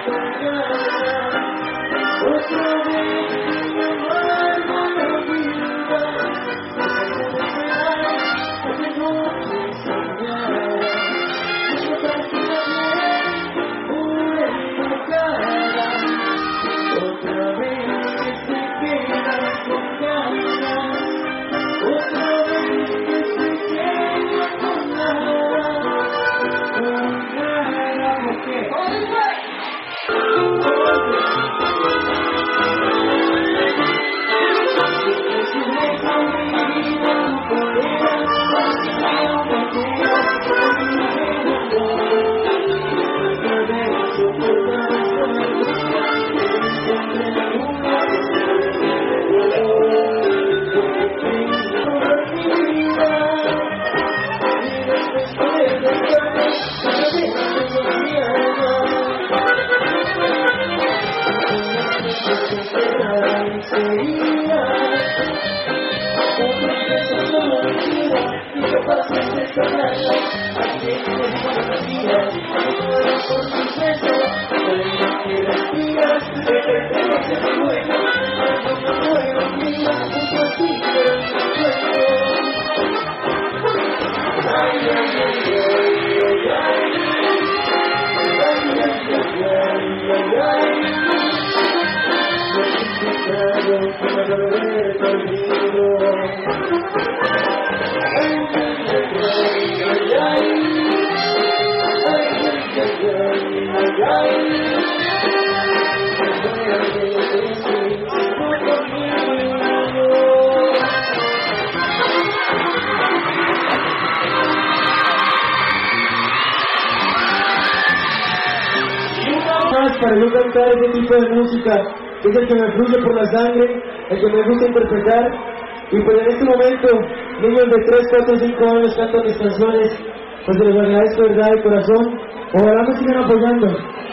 Para yo cantar ese tipo de música, que es el que me fluye por la sangre, el que me gusta interpretar. Y pues en este momento, niños de 3, 4, 5 años cantan mis canciones, pues se les agradezco de verdad de corazón. Ojalá me sigan apoyando.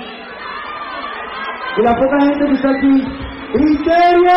Y la poca gente que está aquí, ¡Misterio!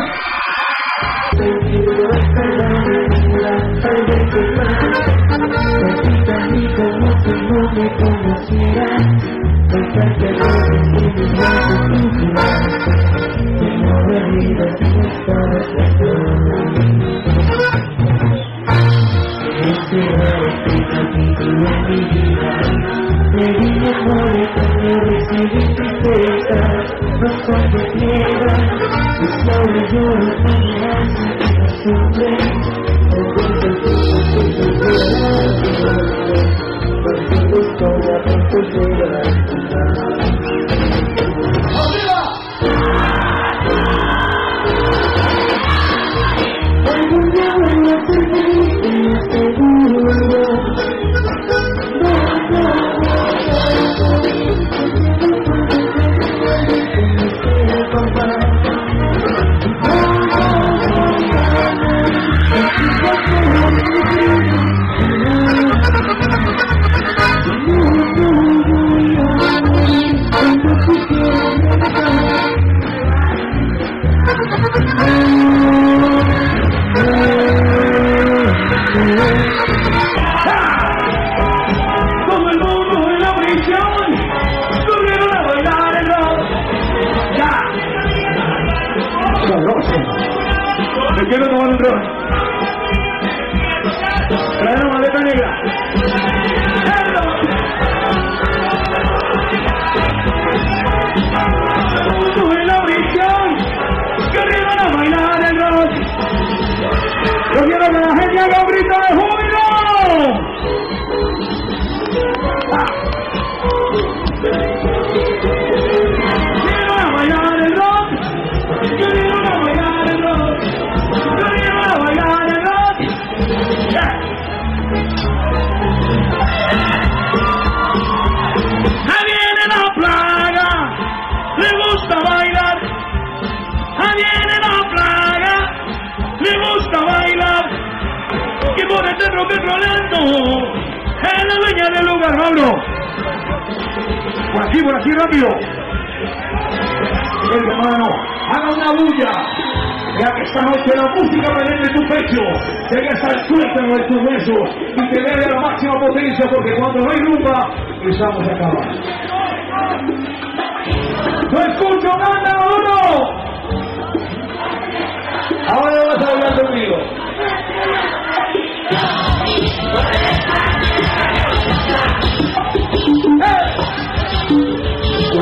Me quiero tomar un ron. Trae la maleta negra. Sube la prisión, que arriba a bailar el rock. Yo quiero que la gente haga un grito de júbilo. Quiero a bailar el rock. Quiero a bailar el rock. Quiero a bailar el rock. Ahí viene la plaga, le gusta bailar. Ahí viene la plaga, le gusta bailar. Y por este rock rolando, es la dueña del lugar, Mauro. Por aquí, rápido. Hermano, haga una bulla. Ya que esta noche la música penetre tu pecho, llegues al suétano de tus besos y te dé la máxima potencia, porque cuando no hay rumba, empezamos a acabar.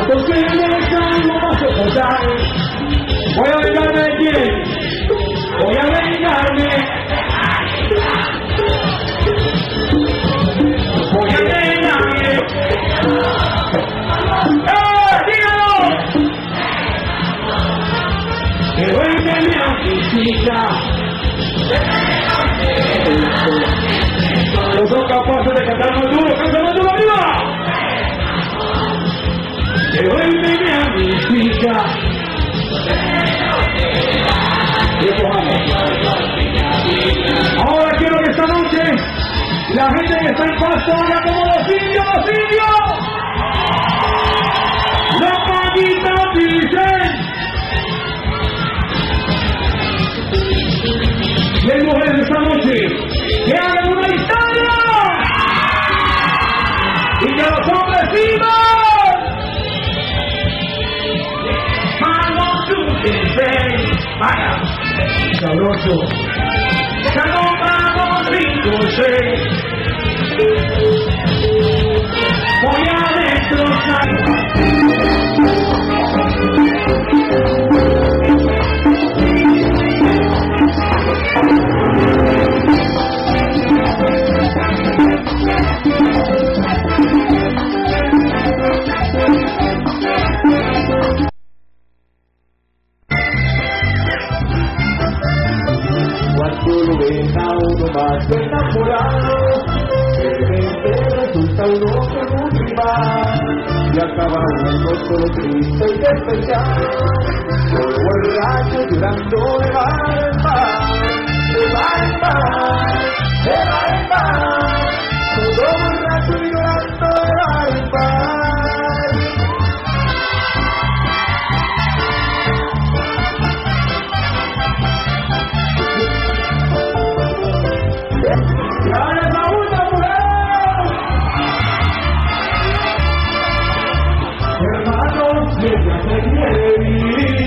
Entonces algo más soportar. Voy a vengarme de quién. Voy a vengarme. Voy a vengarme. ¡Dígalo! Pero él tenía física. No son capaces de cantar más duro. ¡Canta más duro arriba! Pero él tenía física. Ahora quiero que esta noche la gente que está en Pasto haga como los indios, los indios. La paguita dicen. Y hay mujeres esta noche que hagan una historia y que los hombres vivan. Vaya, sabroso. Ya compramos 5 o 6. Voy a destrozar. Cuando lo ven a uno más enamorado, de repente resulta uno con un rival y acaba uno todo triste y despechado, todo borracho llorando de bar en bar, de bar en bar, de bar en bar, todo borracho y llorando de bar en bar. Hermanos, ella se quiere vivir.